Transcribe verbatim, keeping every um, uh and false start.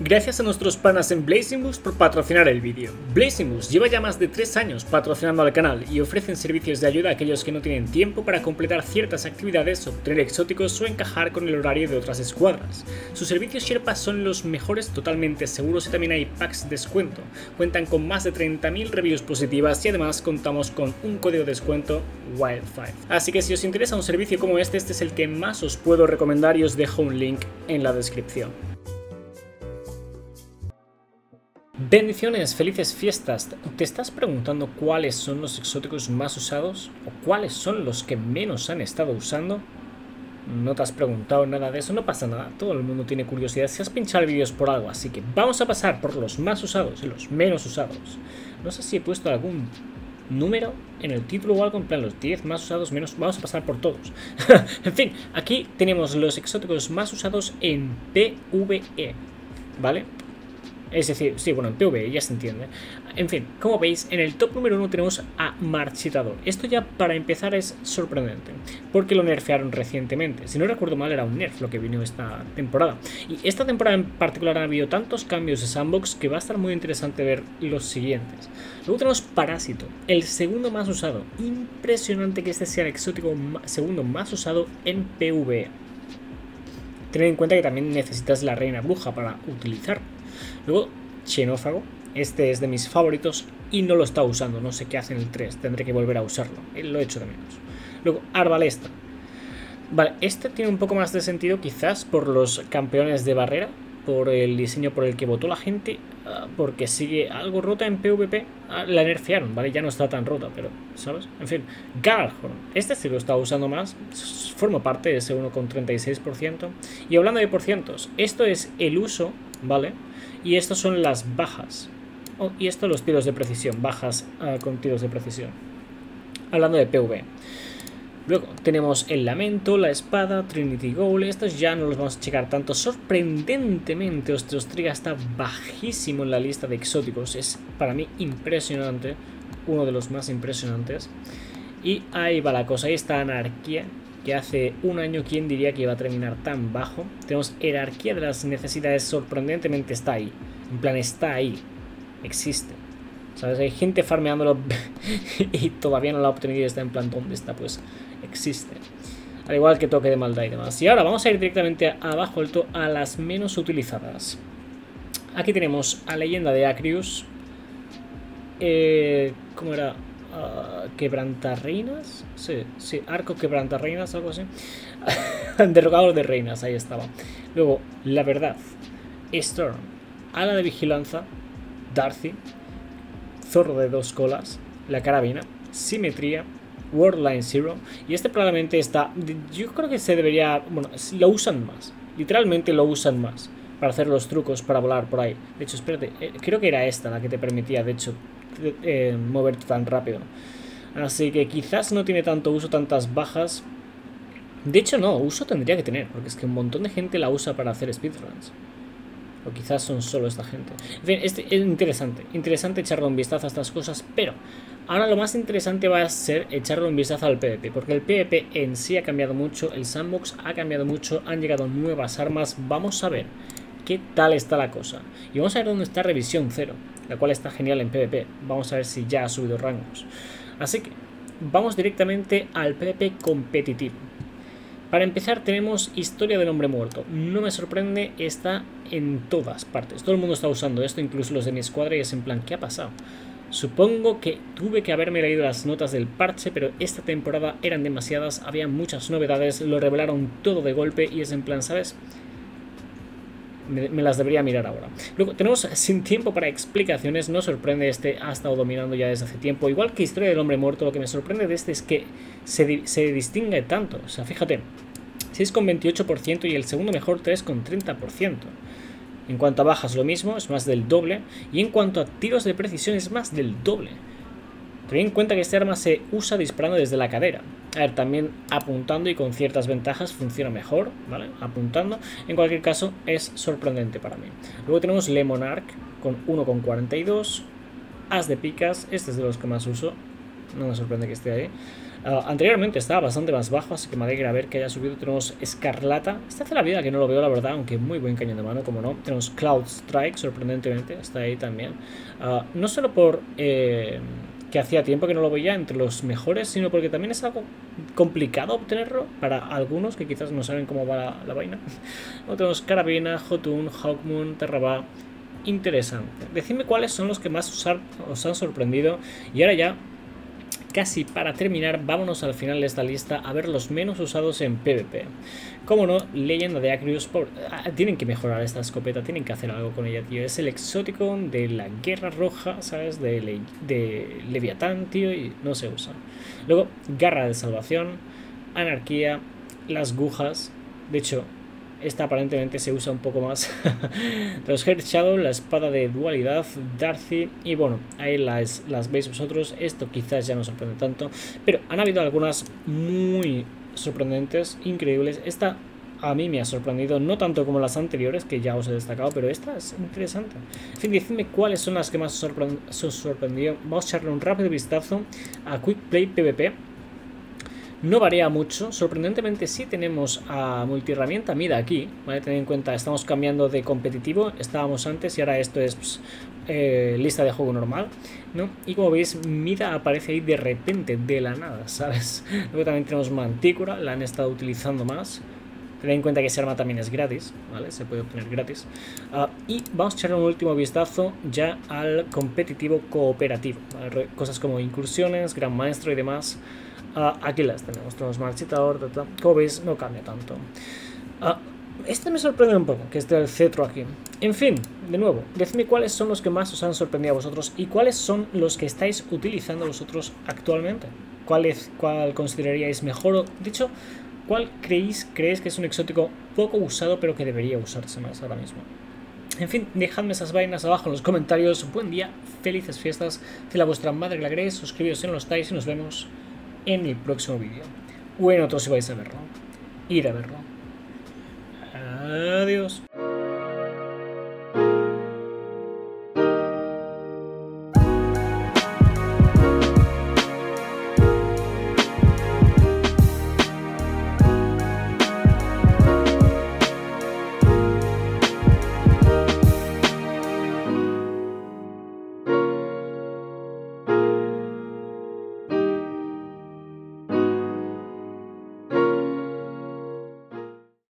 Gracias a nuestros panas en Blazing Boost por patrocinar el vídeo. Blazing Boost lleva ya más de tres años patrocinando al canal y ofrecen servicios de ayuda a aquellos que no tienen tiempo para completar ciertas actividades, obtener exóticos o encajar con el horario de otras escuadras. Sus servicios Sherpa son los mejores, totalmente seguros, y también hay packs de descuento. Cuentan con más de treinta mil reviews positivas y además contamos con un código de descuento Wild cinco. Así que si os interesa un servicio como este, este es el que más os puedo recomendar y os dejo un link en la descripción. Bendiciones, felices fiestas. ¿Te estás preguntando cuáles son los exóticos más usados o cuáles son los que menos han estado usando? ¿No te has preguntado nada de eso? No pasa nada, todo el mundo tiene curiosidad si has pinchado vídeos por algo, así que vamos a pasar por los más usados y los menos usados. No sé si he puesto algún número en el título o algo, en plan los diez más usados, menos. Vamos a pasar por todos. En fin, aquí tenemos los exóticos más usados en PvE, ¿vale? Es decir, sí, bueno, en PvE ya se entiende. En fin, como veis, en el top número uno tenemos a Marchitador. Esto ya para empezar es sorprendente, porque lo nerfearon recientemente. Si no recuerdo mal, era un nerf lo que vino esta temporada. Y esta temporada en particular ha habido tantos cambios de sandbox que va a estar muy interesante ver los siguientes. Luego tenemos Parásito, el segundo más usado. Impresionante que este sea el exótico segundo más usado en PvE. Tened en cuenta que también necesitas la reina bruja para utilizarlo. Luego, Xenófago, este es de mis favoritos y no lo está usando, no sé qué hace en el tres, tendré que volver a usarlo, lo he hecho de menos. Luego, Arbalesta. Vale, este tiene un poco más de sentido quizás por los campeones de barrera, por el diseño por el que votó la gente, porque sigue algo rota en PvP, la nerfearon, ¿vale? Ya no está tan rota, pero, ¿sabes? En fin, Gjallarhorn, este sí lo está usando más, forma parte de ese uno coma treinta y seis por ciento. Y hablando de porcientos, esto es el uso, ¿vale? Y estos son las bajas. Oh, y esto los tiros de precisión, bajas uh, con tiros de precisión. Hablando de PvE. Luego tenemos el Lamento, la Espada, Trinity Goal. Estos ya no los vamos a checar tanto. Sorprendentemente, Osteostriga está bajísimo en la lista de exóticos. Es para mí impresionante. Uno de los más impresionantes. Y ahí va la cosa. Ahí está Anarquía, que hace un año, ¿quién diría que iba a terminar tan bajo? Tenemos Jerarquía de las necesidades, sorprendentemente está ahí. En plan, está ahí. Existe. ¿Sabes? Hay gente farmeándolo y todavía no lo ha obtenido y está en plan, ¿dónde está? Pues existe. Al igual que Toque de Maldad y demás. Y ahora vamos a ir directamente abajo alto a las menos utilizadas. Aquí tenemos a Leyenda de Acrius. Eh, ¿Cómo era? Uh, Quebrantarreinas, sí, sí, Arco Quebrantarreinas, algo así. Derrogador de reinas, ahí estaba. Luego, La Verdad, Storm, Ala de Vigilanza, Darcy, Zorro de dos colas, La Carabina, Simetría, Worldline Zero. Y este probablemente está, yo creo que se debería, bueno, lo usan más, literalmente lo usan más para hacer los trucos, para volar por ahí. De hecho, espérate, eh, creo que era esta la que te permitía, de hecho, Eh, moverte tan rápido. Así que quizás no tiene tanto uso, tantas bajas. De hecho no, uso tendría que tener, porque es que un montón de gente la usa para hacer speedruns. O quizás son solo esta gente. En fin, este es interesante. Interesante echarle un vistazo a estas cosas, pero ahora lo más interesante va a ser echarle un vistazo al PvP, porque el PvP en sí ha cambiado mucho, el sandbox ha cambiado mucho, han llegado nuevas armas. Vamos a ver qué tal está la cosa. Y vamos a ver dónde está Revisión Cero, la cual está genial en PvP. Vamos a ver si ya ha subido rangos. Así que vamos directamente al PvP competitivo. Para empezar tenemos Historia del Hombre Muerto. No me sorprende, está en todas partes. Todo el mundo está usando esto, incluso los de mi escuadra, y es en plan, ¿qué ha pasado? Supongo que tuve que haberme leído las notas del parche, pero esta temporada eran demasiadas, había muchas novedades, lo revelaron todo de golpe y es en plan, ¿sabes? Me, me las debería mirar ahora. Luego tenemos Sin Tiempo para Explicaciones. No sorprende, este ha estado dominando ya desde hace tiempo. Igual que Historia del Hombre Muerto, lo que me sorprende de este es que se, se distingue tanto. O sea, fíjate, seis coma veintiocho por ciento y el segundo mejor tres coma treinta por ciento. En cuanto a bajas lo mismo, es más del doble. Y en cuanto a tiros de precisión es más del doble. Ten en cuenta que este arma se usa disparando desde la cadera. A ver, también apuntando y con ciertas ventajas funciona mejor, ¿vale? Apuntando. En cualquier caso, es sorprendente para mí. Luego tenemos Le Monarque con uno coma cuarenta y dos. As de picas, este es de los que más uso. no me sorprende que esté ahí. Uh, anteriormente estaba bastante más bajo, así que me alegra ver que haya subido. Tenemos Escarlata, esta hace la vida que no lo veo la verdad, aunque muy buen cañón de mano, como no. Tenemos Cloud Strike, sorprendentemente, está ahí también. Uh, no solo por eh, que hacía tiempo que no lo veía entre los mejores, sino porque también es algo complicado obtenerlo para algunos que quizás no saben cómo va la, la vaina. Luego tenemos Carabina, Jotun, Hawkmoon, Terraba. Interesante. Decidme cuáles son los que más os, os han sorprendido. Y ahora ya, casi para terminar, vámonos al final de esta lista a ver los menos usados en PvP. Como no, Leyenda de Acreus. Por... Ah, tienen que mejorar esta escopeta, tienen que hacer algo con ella, tío. Es el exótico de la Guerra Roja, ¿sabes? De, Le... de Leviatán, tío, y no se usa. Luego, Garra de Salvación, Anarquía, las Gujas. De hecho, esta aparentemente se usa un poco más. Los Heart Shadow, la espada de dualidad, Darcy. Y bueno, ahí las, las veis vosotros. Esto quizás ya no sorprende tanto, pero han habido algunas muy sorprendentes, increíbles. Esta a mí me ha sorprendido, no tanto como las anteriores, que ya os he destacado, pero esta es interesante. En fin, decidme cuáles son las que más os sorprend sorprendido. Vamos a echarle un rápido vistazo a Quick Play PvP. No varía mucho, sorprendentemente sí tenemos a multiherramienta Mida aquí, ¿vale? Tened en cuenta, estamos cambiando de competitivo, estábamos antes y ahora esto es pues, eh, lista de juego normal, ¿no? Y como veis, Mida aparece ahí de repente, de la nada, ¿sabes? Luego también tenemos Mantícora, la han estado utilizando más. Tened en cuenta que ese arma también es gratis, ¿vale? Se puede obtener gratis. Uh, y vamos a echarle un último vistazo ya al competitivo cooperativo, ¿vale? Cosas como incursiones, gran maestro y demás. Uh, aquí las tenemos, tenemos marchitador, como veis no cambia tanto. Uh, este me sorprende un poco, que esté el cetro aquí. En fin, de nuevo, decidme cuáles son los que más os han sorprendido a vosotros y cuáles son los que estáis utilizando vosotros actualmente. ¿Cuál, es, cuál consideraríais mejor? O, dicho, ¿cuál creéis, creéis que es un exótico poco usado pero que debería usarse más ahora mismo? En fin, dejadme esas vainas abajo en los comentarios. Buen día, felices fiestas, que la vuestra madre la queréis, suscribiros si no lo estáis y nos vemos en el próximo vídeo. O en otro si vais a verlo. Ir a verlo. Adiós.